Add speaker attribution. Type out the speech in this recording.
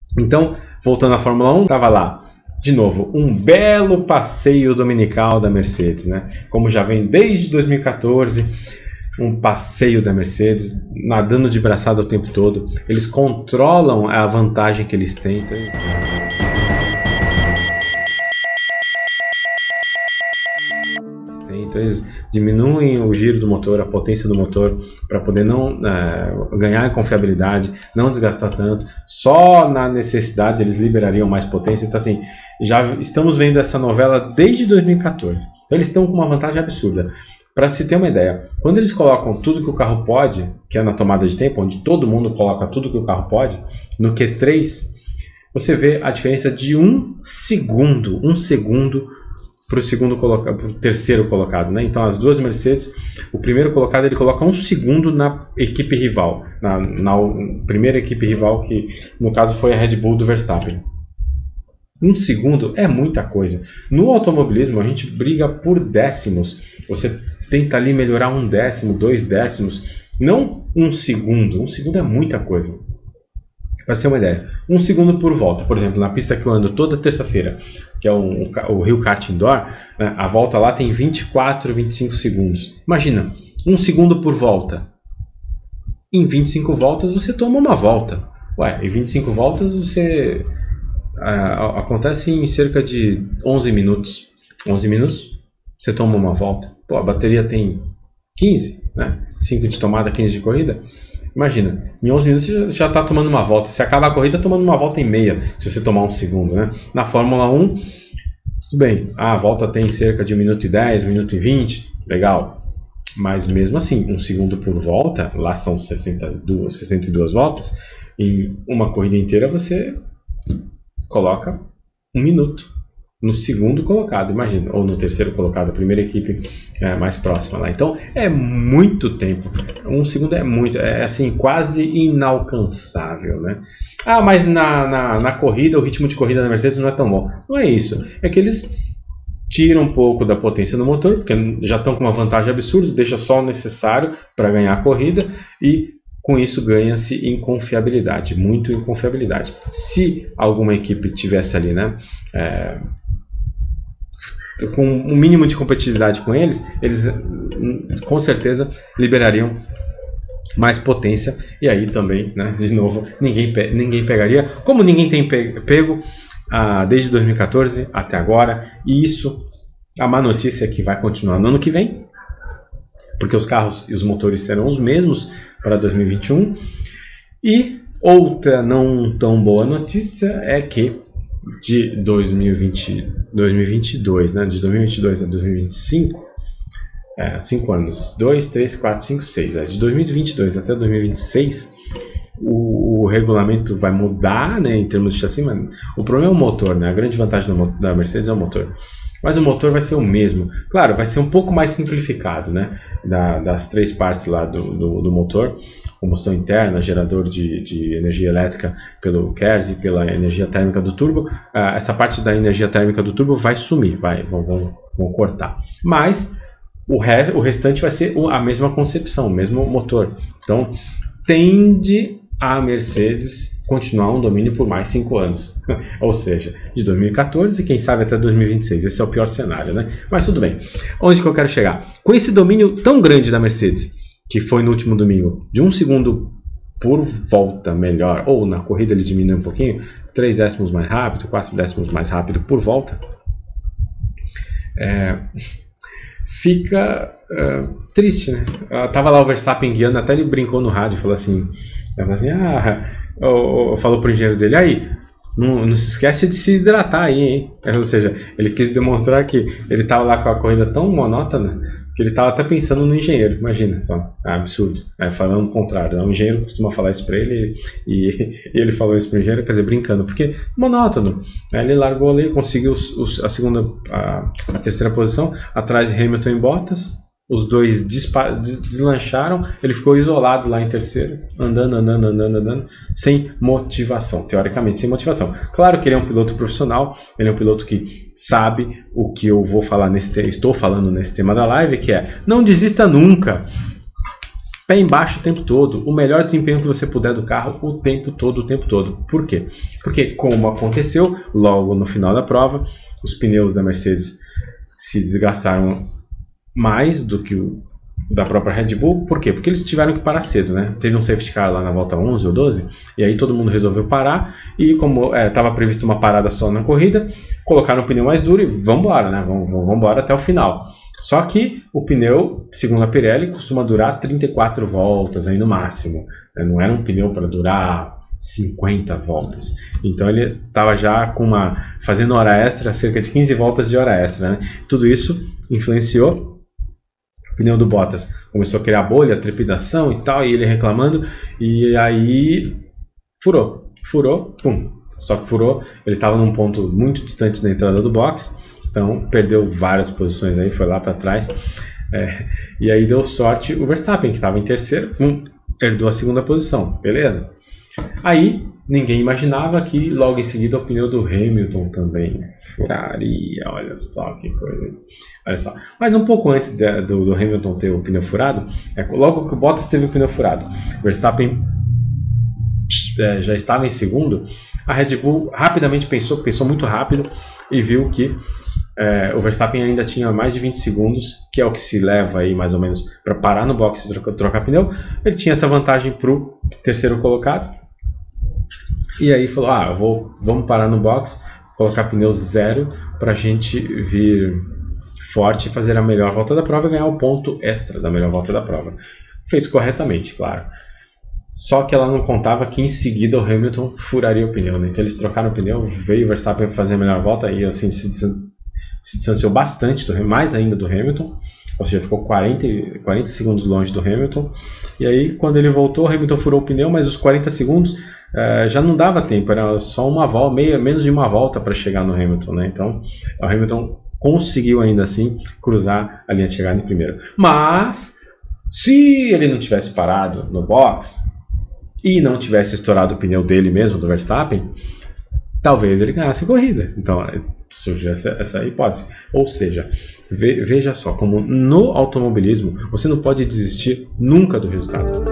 Speaker 1: Então, voltando à Fórmula 1, estava lá, de novo, um belo passeio dominical da Mercedes, né? Como já vem desde 2014, um passeio da Mercedes, nadando de braçada o tempo todo. Eles controlam a vantagem que eles têm. Então eles diminuem o giro do motor, a potência do motor, para poder não ganhar confiabilidade, não desgastar tanto. Só na necessidade eles liberariam mais potência. Então assim, já estamos vendo essa novela desde 2014. Então eles estão com uma vantagem absurda. Para se ter uma ideia, quando eles colocam tudo que o carro pode, que é na tomada de tempo, onde todo mundo coloca tudo que o carro pode, no Q3, você vê a diferença de um segundo para o terceiro colocado, né? Então as duas Mercedes, o primeiro colocado ele coloca um segundo na equipe rival, na primeira equipe rival, que no caso foi a Red Bull do Verstappen. Um segundo é muita coisa. No automobilismo a gente briga por décimos. Você tenta ali melhorar 1 décimo, 2 décimos, não 1 segundo. 1 segundo é muita coisa. Para ter uma ideia, 1 segundo por volta. Por exemplo, na pista que eu ando toda terça-feira, que é o Rio Kart Indoor, né, a volta lá tem 24, 25 segundos. Imagina, 1 segundo por volta. Em 25 voltas você toma uma volta. Em 25 voltas você acontece em cerca de 11 minutos. 11 minutos você toma uma volta. Pô, a bateria tem 15, né? 5 de tomada, 15 de corrida. Imagina, em 11 minutos você já está tomando uma volta. Você acaba a corrida tomando uma volta e meia, se você tomar 1 segundo, né? Na Fórmula 1, tudo bem. A volta tem cerca de 1 minuto e 10, 1 minuto e 20, legal. Mas mesmo assim, 1 segundo por volta, lá são 62 voltas, em uma corrida inteira você coloca 1 minuto no segundo colocado, imagina, ou no terceiro colocado, a primeira equipe mais próxima lá. Então é muito tempo. 1 segundo é muito, é assim, quase inalcançável, né? Mas na corrida, o ritmo de corrida da Mercedes não é tão bom. Não é isso, é que eles tiram um pouco da potência do motor, porque já estão com uma vantagem absurda, deixa só o necessário para ganhar a corrida, e com isso ganha-se em confiabilidade, muito em confiabilidade. Se alguma equipe tivesse ali, né, com um mínimo de competitividade com eles com certeza liberariam mais potência, e aí também, né, de novo, ninguém pegaria, como ninguém tem pego desde 2014 até agora. E isso, a má notícia é que vai continuar no ano que vem, porque os carros e os motores serão os mesmos para 2021. E outra não tão boa notícia é que de 2022, né, de 2022 a 2025, 5 anos, 2, 3, 4, 5, 6, de 2022 até 2026, o regulamento vai mudar, né, em termos de chassi, mas o problema é o motor, né? A grande vantagem da Mercedes é o motor. Mas o motor vai ser o mesmo. Claro, vai ser um pouco mais simplificado, né? Das 3 partes lá do motor: combustão interna, gerador de energia elétrica pelo KERS e pela energia térmica do turbo. Essa parte da energia térmica do turbo vai sumir, vão cortar. Mas o restante vai ser a mesma concepção, o mesmo motor. Então, tende a Mercedes continuar um domínio por mais 5 anos. Ou seja, de 2014 e quem sabe até 2026. Esse é o pior cenário, né? Mas tudo bem. Onde que eu quero chegar? Com esse domínio tão grande da Mercedes, que foi no último domingo, de 1 segundo por volta melhor, ou na corrida eles diminuem um pouquinho, 3 décimos mais rápido, 4 décimos mais rápido por volta, fica triste, né? Tava lá o Verstappen guiando, até ele brincou no rádio, falou assim, falou pro engenheiro dele, aí, não se esquece de se hidratar aí, hein? Ou seja, ele quis demonstrar que ele tava lá com a corrida tão monótona que ele tava até pensando no engenheiro. Imagina só, absurdo, falando o contrário, né? O engenheiro costuma falar isso para ele e ele falou isso pro engenheiro, quer dizer, brincando, porque monótono. Ele largou ali, conseguiu a terceira posição atrás de Hamilton e Bottas. Os dois deslancharam, ele ficou isolado lá em terceiro, andando, sem motivação, teoricamente sem motivação. Claro que ele é um piloto profissional, ele é um piloto que sabe o que eu vou falar estou falando nesse tema da live, que é: não desista nunca. pé embaixo o tempo todo, o melhor desempenho que você puder do carro o tempo todo. Por quê? Porque, como aconteceu logo no final da prova, os pneus da Mercedes se desgastaram mais do que o da própria Red Bull. Por quê? Porque eles tiveram que parar cedo, né? Teve um safety car lá na volta 11 ou 12, e aí todo mundo resolveu parar, e como estava previsto uma parada só na corrida, colocaram o pneu mais duro e vamos embora, né? Vamos embora até o final. Só que o pneu, segundo a Pirelli, costuma durar 34 voltas aí no máximo, né? Não era um pneu para durar 50 voltas. Então ele estava já fazendo hora extra, cerca de 15 voltas de hora extra, né? Tudo isso influenciou. O pneu do Bottas começou a criar bolha, trepidação e tal, e ele reclamando, e aí furou, pum. Só que furou, ele estava num ponto muito distante da entrada do box, então perdeu várias posições aí, foi lá para trás, e aí deu sorte o Verstappen, que estava em terceiro, herdou a segunda posição, beleza? Aí ninguém imaginava que logo em seguida o pneu do Hamilton também furaria. Olha só que coisa. Olha só. Mas um pouco antes do Hamilton ter o pneu furado, logo que o Bottas teve o pneu furado, o Verstappen já estava em segundo, a Red Bull rapidamente pensou muito rápido e viu que o Verstappen ainda tinha mais de 20 segundos, que é o que se leva aí mais ou menos para parar no box e trocar pneu. Ele tinha essa vantagem para o terceiro colocado. E aí falou, vamos parar no box, colocar pneu zero para a gente vir forte e fazer a melhor volta da prova e ganhar o ponto extra da melhor volta da prova. Fez corretamente, claro. Só que ela não contava que em seguida o Hamilton furaria o pneu, né? Então eles trocaram o pneu, veio o Verstappen fazer a melhor volta e assim, se distanciou bastante, mais ainda do Hamilton. Ou seja, ficou 40 segundos longe do Hamilton. E aí, quando ele voltou, o Hamilton furou o pneu, mas os 40 segundos já não dava tempo, era só uma volta, menos de uma volta para chegar no Hamilton, né? Então, o Hamilton conseguiu ainda assim cruzar a linha de chegada em primeiro. Mas, se ele não tivesse parado no box e não tivesse estourado o pneu dele mesmo, do Verstappen, talvez ele ganhasse a corrida. Então, surgiu essa hipótese. Ou seja, veja só, como no automobilismo você não pode desistir nunca do resultado.